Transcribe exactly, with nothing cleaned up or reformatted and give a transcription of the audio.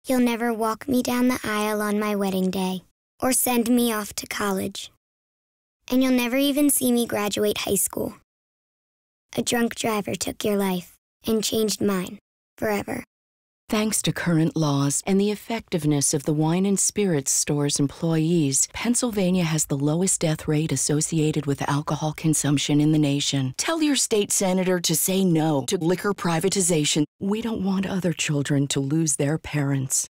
You'll never walk me down the aisle on my wedding day or send me off to college. And you'll never even see me graduate high school. A drunk driver took your life and changed mine forever. Thanks to current laws and the effectiveness of the Wine and Spirits Store's employees, Pennsylvania has the lowest death rate associated with alcohol consumption in the nation. Tell your state senator to say no to liquor privatization. We don't want other children to lose their parents.